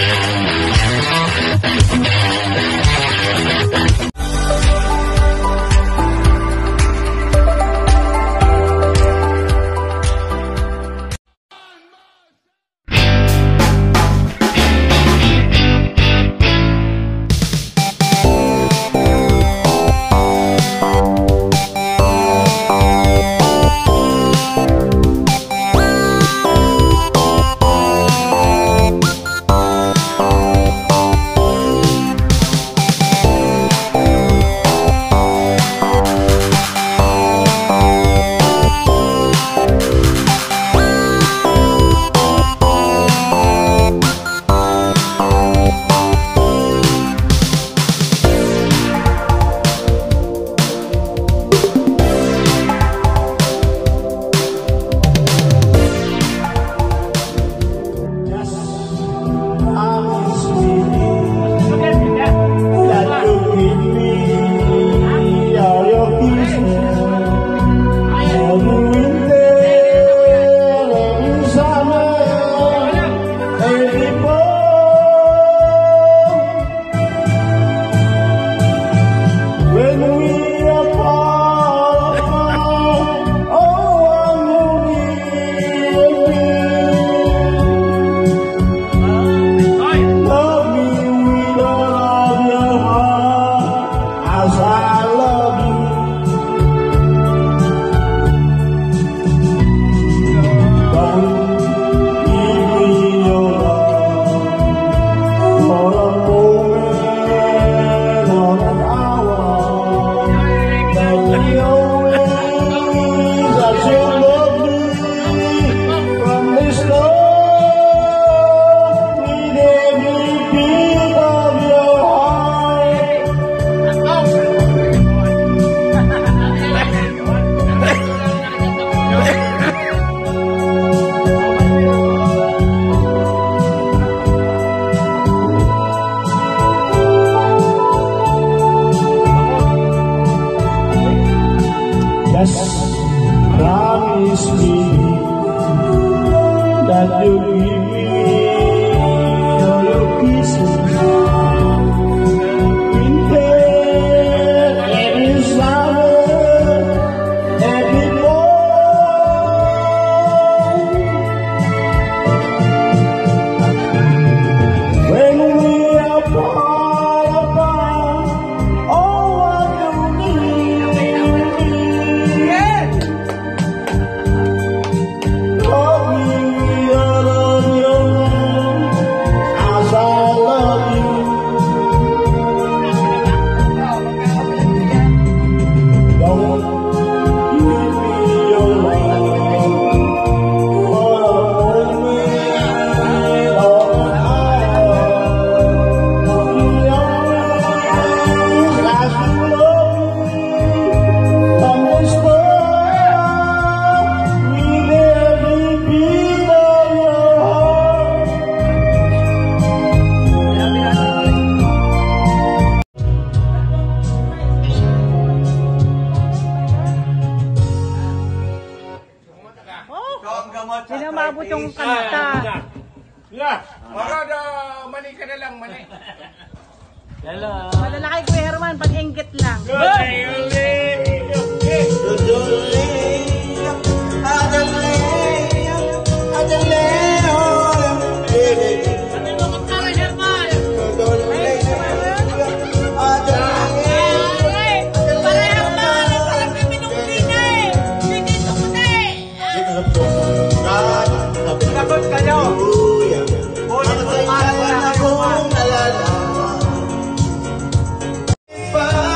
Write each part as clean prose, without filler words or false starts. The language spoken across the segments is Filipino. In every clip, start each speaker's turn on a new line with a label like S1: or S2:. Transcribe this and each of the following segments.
S1: promise me that you'll give me all your kisses winter, every summer, every fall. When we are far apart, oh, what you need. Love me out of your hand, as I love you. Don't give me your love for a moment or an hour. You always like you love me from the start, with every beat of your heart.
S2: Hindi na maabot yung kanta.
S3: Para da mani ka na lang, mani.
S2: Malalaki Kuya Herman, pag-inggit lang.
S3: Sagot kayo.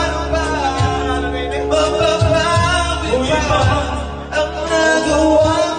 S1: Ang nagawa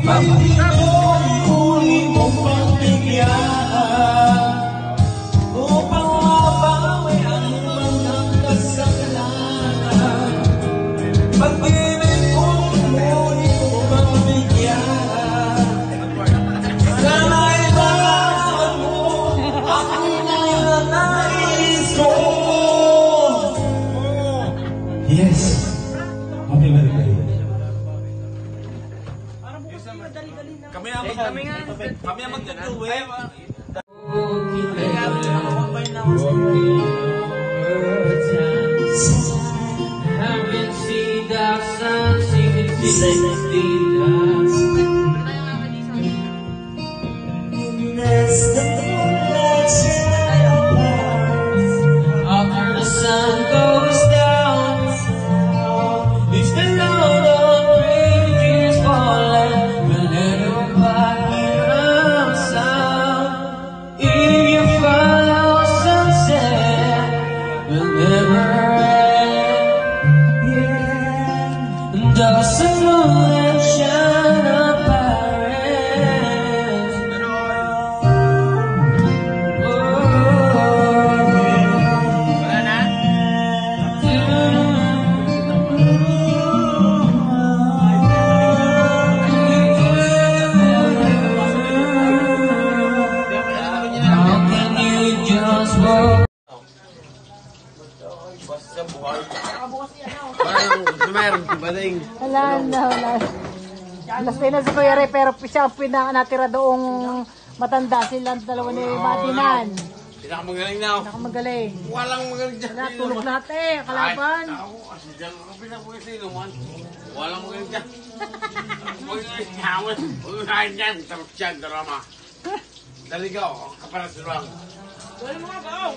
S1: Muli mong pagbigyan upang mabawi ang mga kasalanan. Pag-ibig kong muli mong pagbigyan, sana'y malaman mo ang ninanais ko. Yes. Happy birthday.
S4: Kami ang magtutuwi.
S1: After the sun goes down, it's the Lord of bridges falling. We'll never hear a sound. If you follow sunset, we'll never end. Yeah. Does the moon shine up paradise? How can you just walk?
S2: Wala na. Alas na si Kuya Ray, pero siya ang natira doong matanda. Silang dalawa ni Matinan.
S4: Pinakamagaling na ako.
S2: Nakamagaling.
S4: Walang magaling dyan.
S2: Wala, tulog lahat kalaban.
S4: Ay, ako kasi dyan ako pinapulisin naman. Walang magaling dyan. Huwag na ihawan. Huwag na kain dyan. Tarap siya, drama. Daligaw, kaparasulang.
S2: Dali mo nga ba?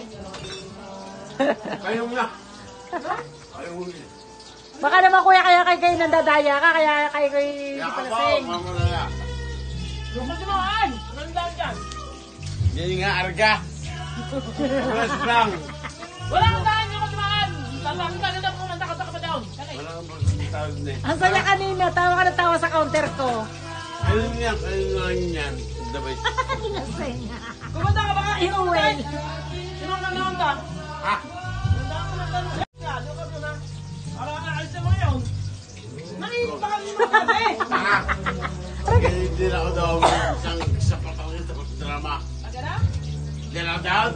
S4: Kayo muna. Kayo muna.
S2: Baka naman kuya kaya kayo nandadaya ka, kaya kayo hindi
S4: Kaya
S2: pala
S4: ka ba,
S2: sing.
S4: mamulala.
S2: Lumagaan! Anong daan dyan?
S4: Yan nga, arga. Kaparasulang.
S2: Wala kang daan yung katumaan! Lalaki ka na pumunta ka pa down.
S4: Walang tawag na eh.
S2: Ang saya kanina, tawa ka na tawa sa counter ko.
S4: Ayun yan, ayun nga yan. Dabay.
S2: Pumunta ka baka iuwi. Sino ang nanoon ka?
S4: Ha?
S2: Para ka alis na mga yun. Nakinig ba kami mga kasi?
S4: Ha? Hindi na ako daw isang sapatang ito sa drama.
S2: Aga na?
S4: Hindi na ako daw.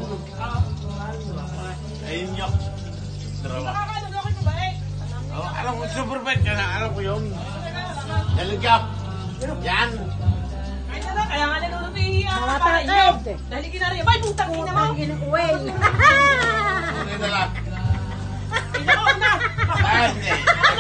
S4: Ayun nyo. Drama.
S2: Nakakanood ako ito ba eh?
S4: Oh, alam ko, super bad ka na. Alam ko yun. Daligap. Yan.
S2: Kaya na, kaya nga nanonood yung
S5: Nakatakad.
S2: dahil ginari. Bay, putang ina mo!
S5: Ginuwel.
S4: Ano na lang?
S2: Inaon na!
S4: Ay, hindi.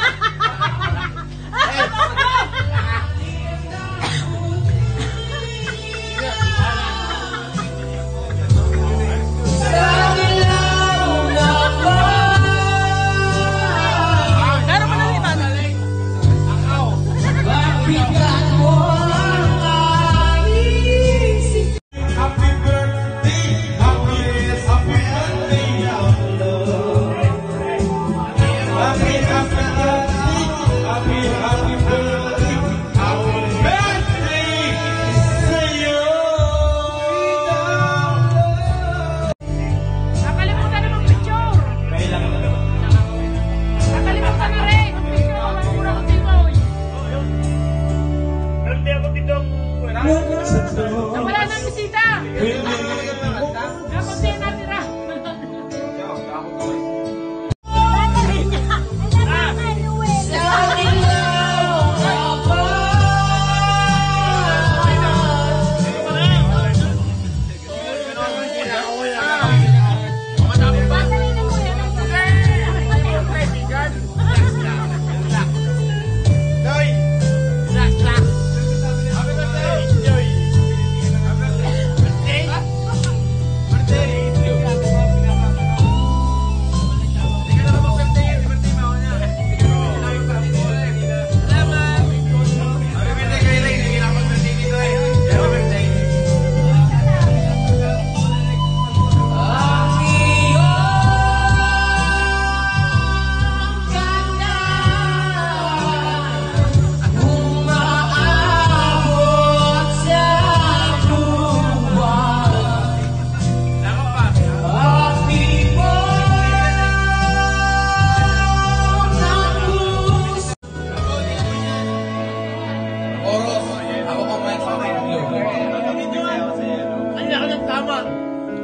S2: Meron pa na rin ba?
S1: Happy birthday, happy birthday, love. Happy birthday to you.
S2: Nakalimutan na mag-picture! Nakalimutan na rin! Mag-picture! Walang mura ko dito! Nawala na ang bisita! Kapag din natira!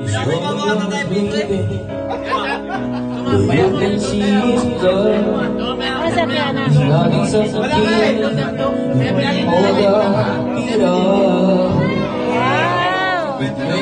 S2: Ano sa piano? Wow!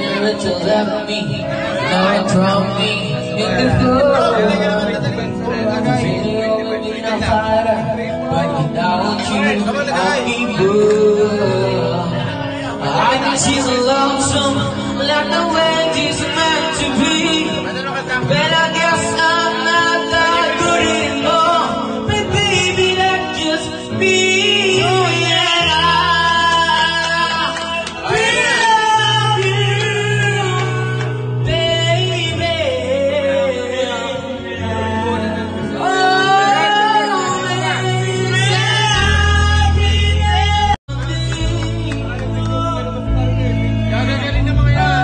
S5: She's lonesome, like the way she's meant to be. But I guess I'm not that good anymore. But baby, that's just me. And I love you, baby.
S3: Gagagalin na mga yan.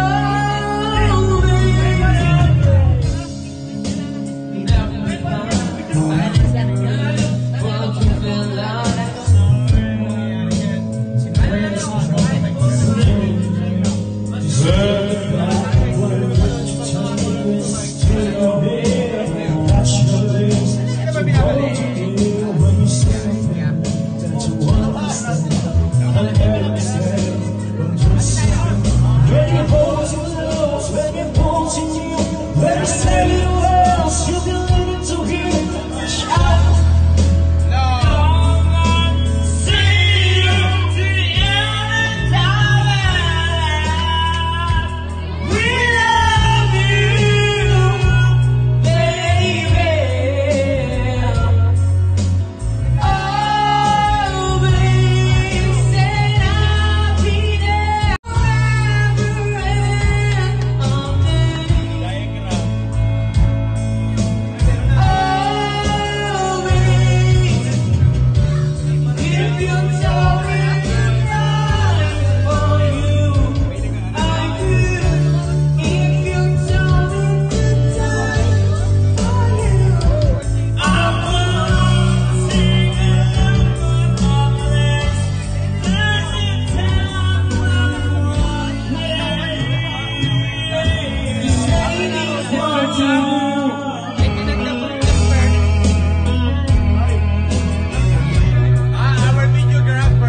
S3: Our video drop.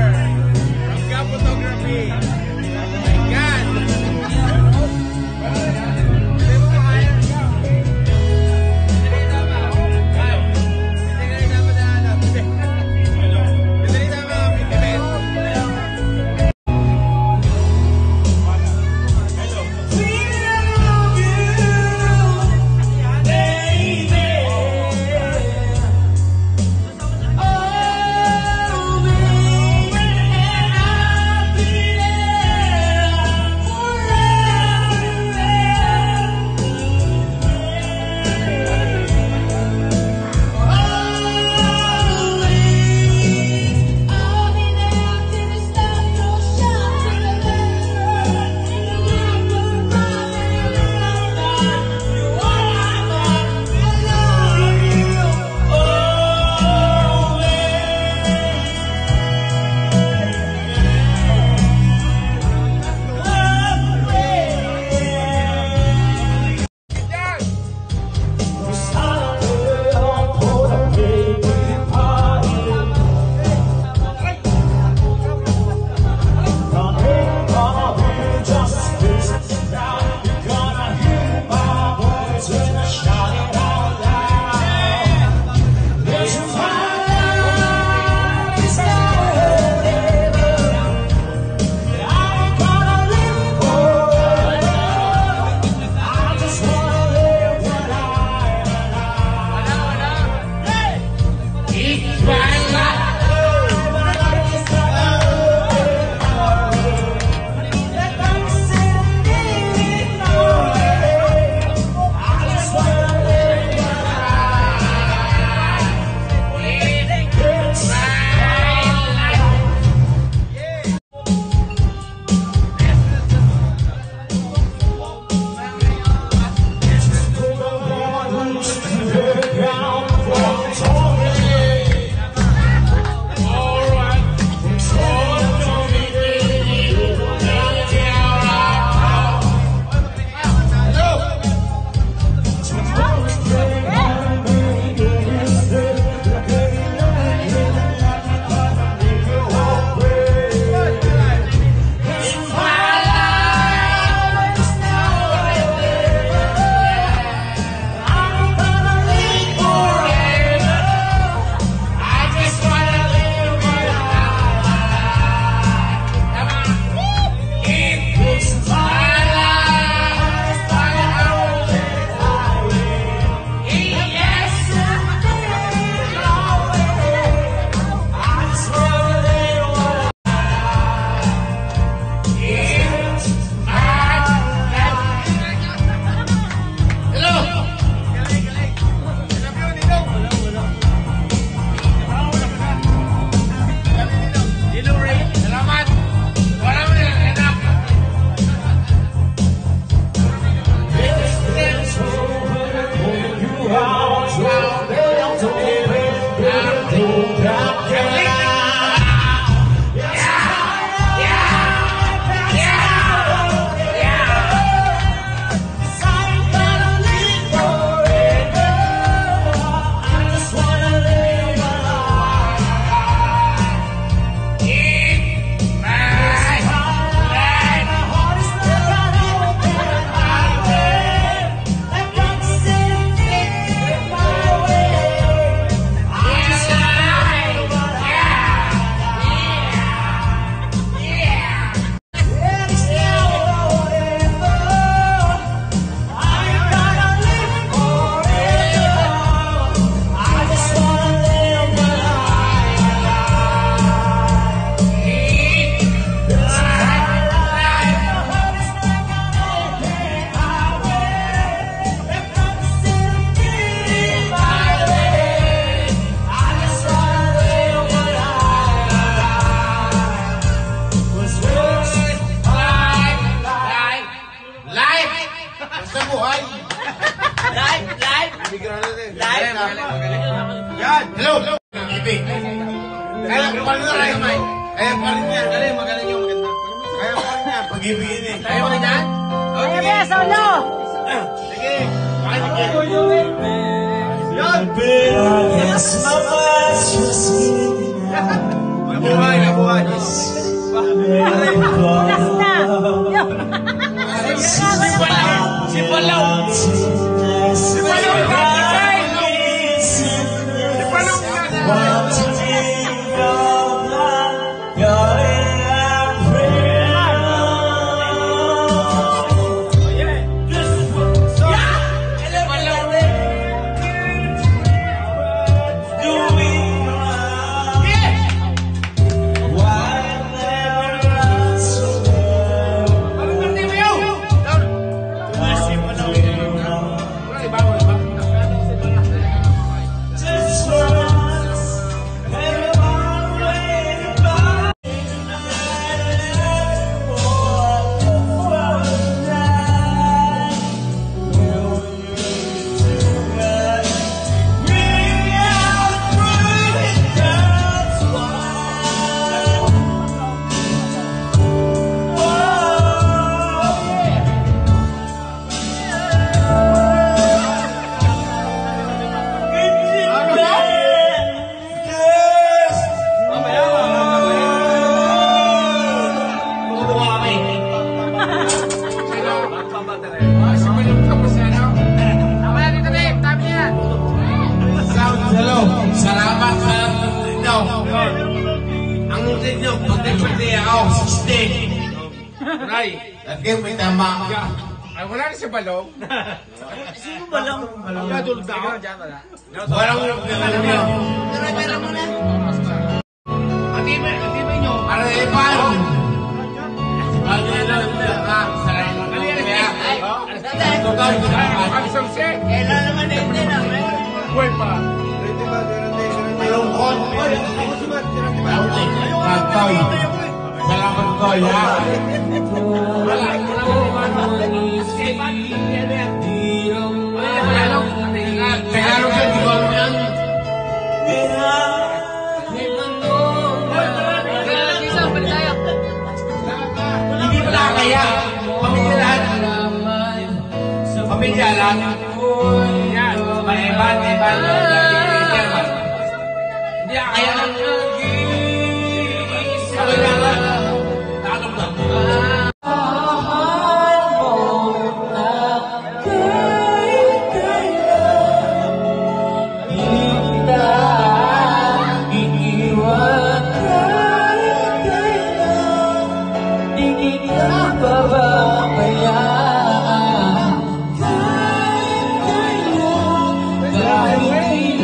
S4: paano na kayo, Mike? Kaya pa rin yan. Magaling yung maganda. Kaya pa rin yan. Pag-ibigin eh. Kaya pa rin yan?
S2: Kaya ba, solo!
S4: Sige. Pakinggan. Nabuhay, nabuhay.
S2: Last na!
S4: Si Palaw! Si Palaw! Salamat sa ninyo. Ang nunod nyo, pagdating ako, 60. Ray, lagyan mo yung tama.
S3: Ay, wala na si Balong.
S5: Sino ba lang?
S3: Nadulog na ako.
S4: Walang nyo.
S3: Atibay nyo.
S4: Para na paano? Salamat
S3: Ang sangse.
S5: Kailan naman na hindi na?
S3: Buhay pa.
S4: Malungkot. Toy. Salamat, Toy, ha? Tagalog yan, di ba yan? Hindi pala kaya. Pamilya lahat. Pamilya lahat. Yan. Iban. Hindi kaya lang. Kailangan. Tagalog lang.
S5: Kahit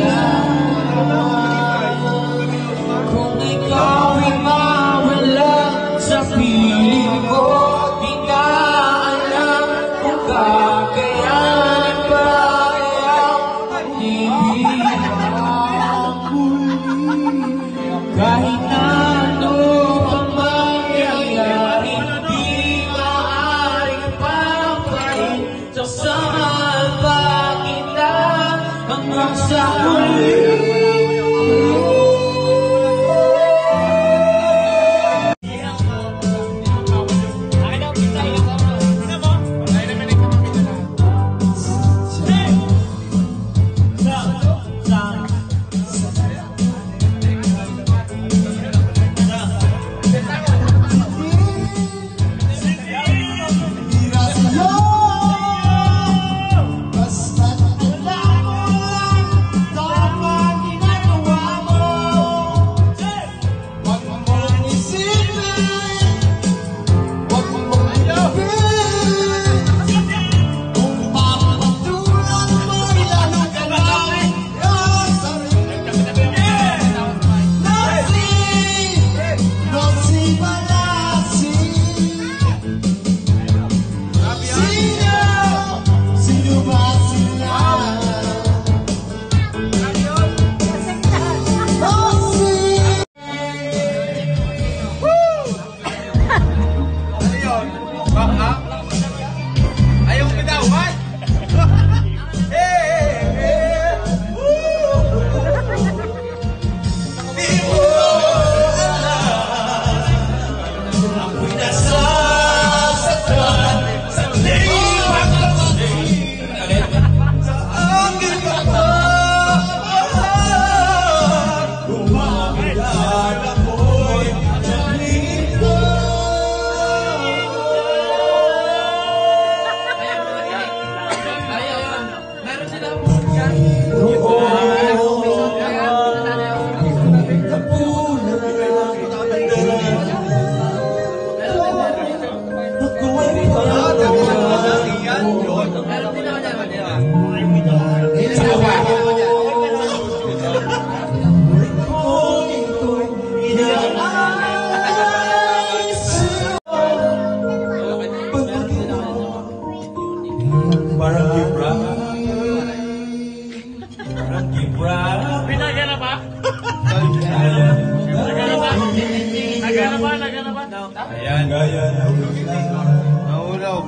S3: Ayan.
S4: Nahulog.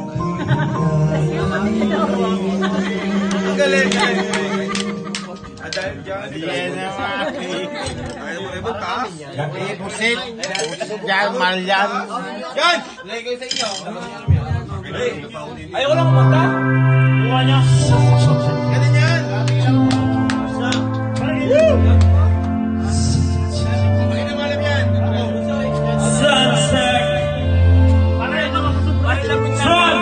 S4: Ang galing. Dahil dyan. Yan naman. Ayaw mo rin taas. Pusit. Yan, mahal yan. Yan! Lagay ko sa inyo.
S3: Ayaw ko lang kumanta. Buka niya.
S4: Ganun yan. Bakit naman alam yan?
S3: Sunset. Sun.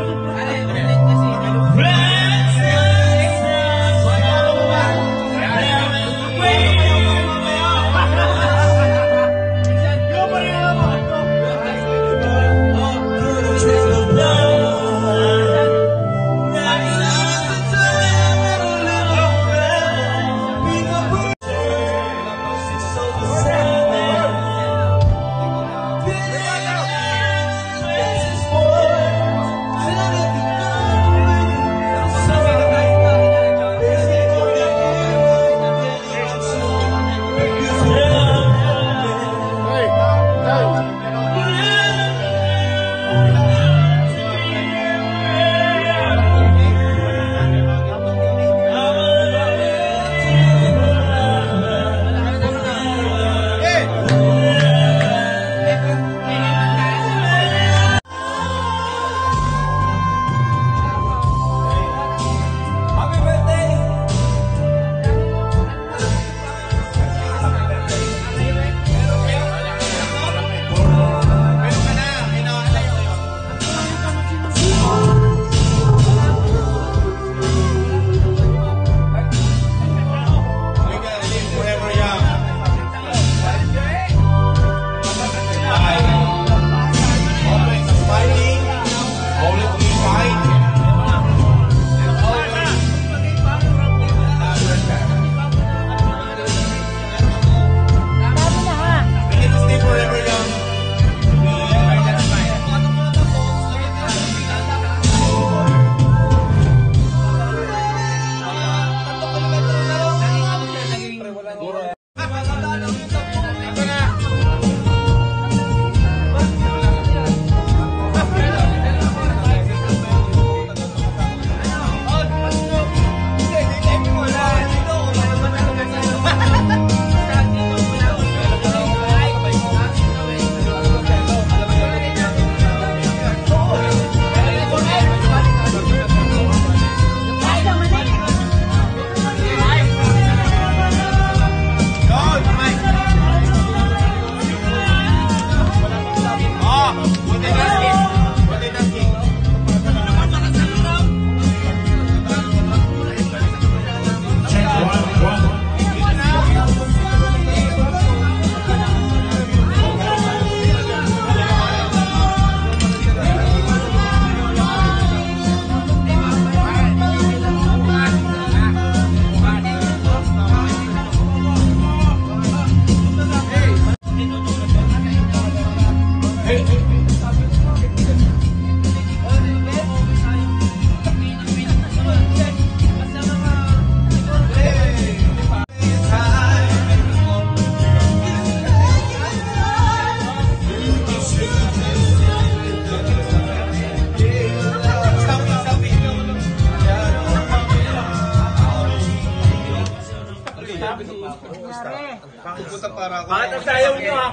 S3: Pangatang sayaw nyo ha.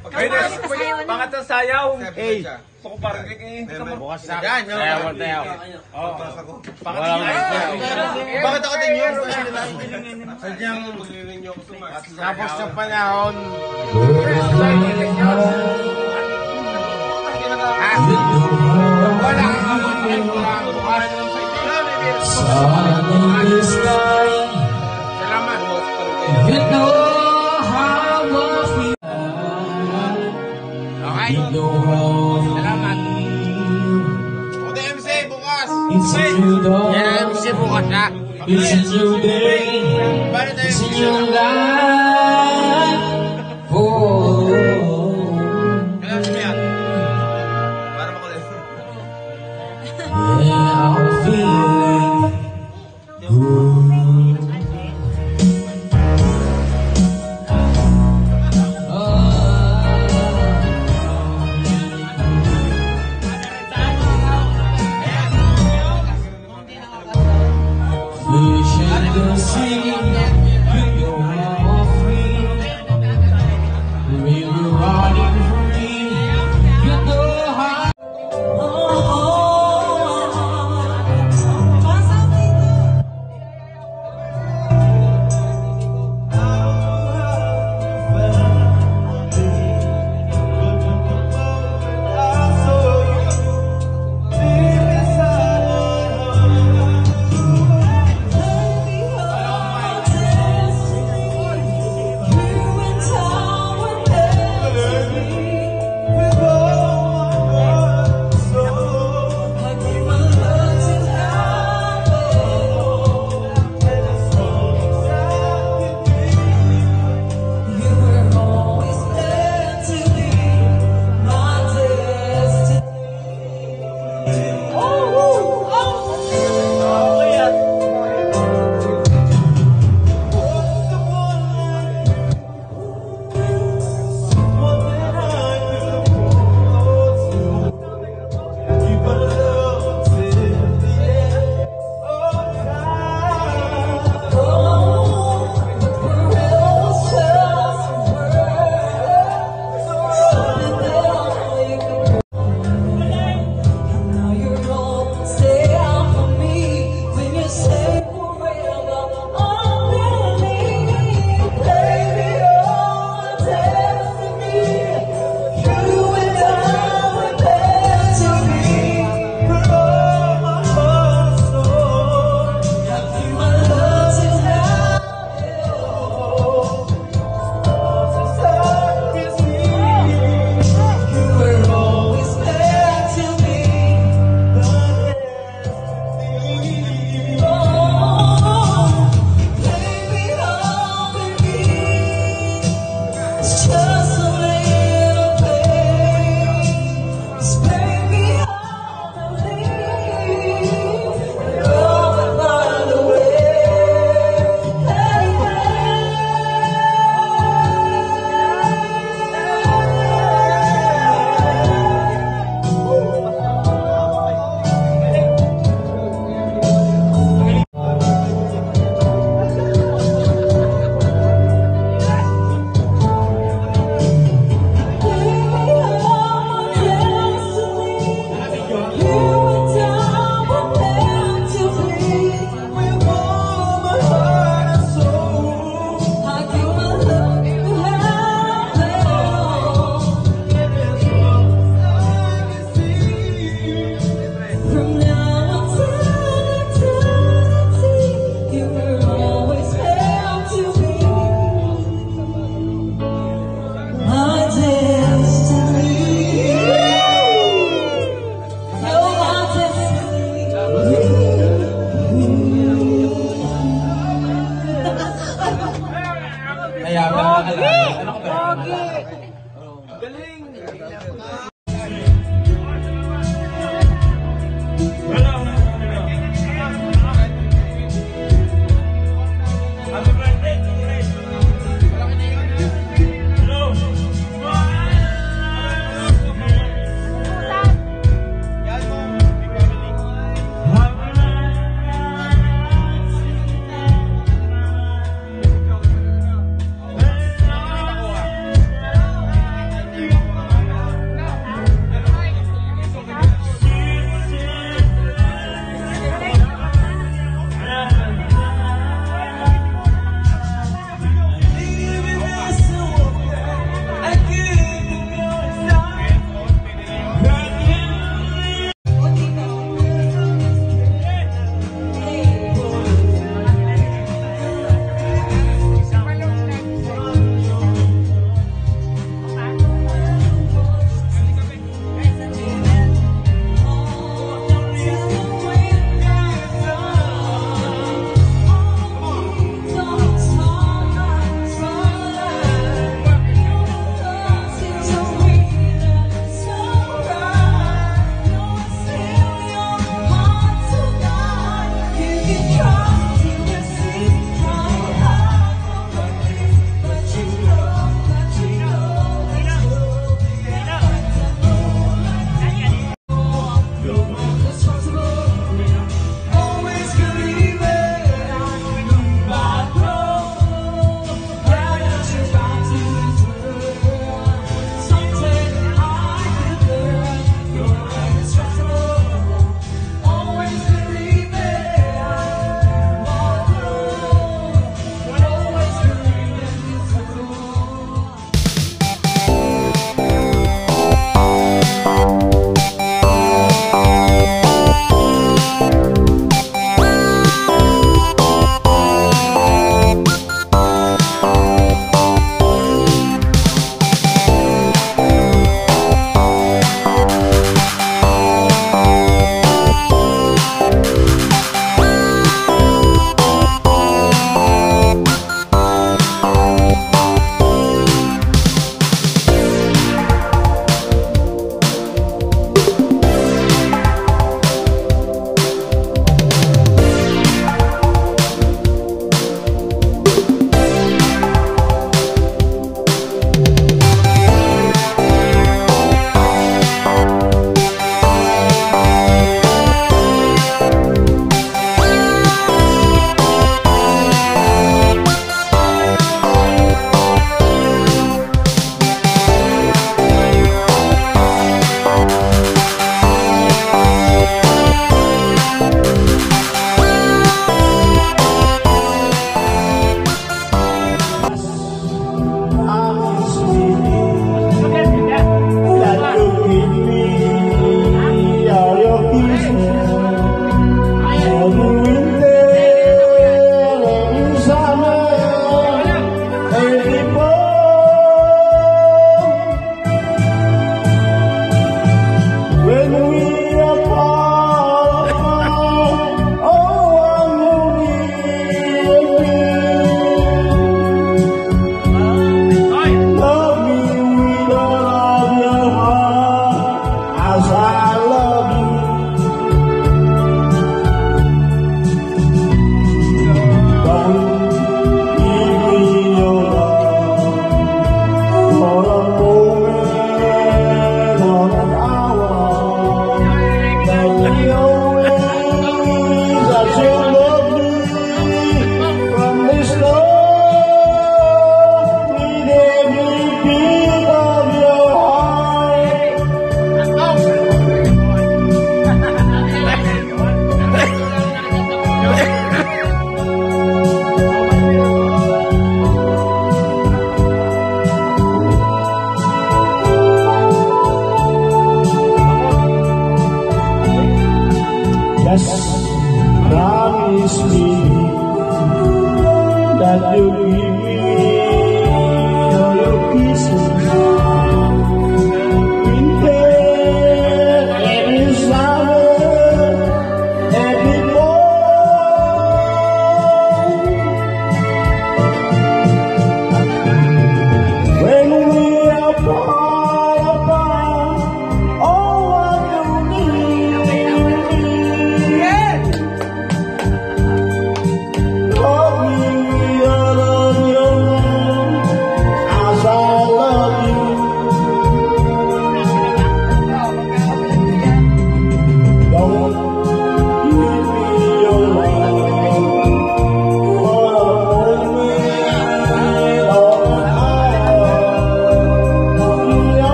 S3: Pangatang sayaw. Hey. Ako parang hindi ka
S4: bukas na. Sayaw.
S3: Bakit ako din yun?
S4: Sadyang tapos sa panahon. Wala kang
S5: Sun in the sky.
S4: Salamat.
S5: You know how I feel.
S4: Okay.
S5: You know how
S4: Salamat. O MC bukas.
S5: it's a new dawn.
S4: Yan MC bukas ha.
S5: It's a new day.
S4: Paano tayo
S5: It's a new life. Oh.
S4: Kailan siya yan? Para makulit.
S5: Yeah, I'm feeling good.
S4: Bossing!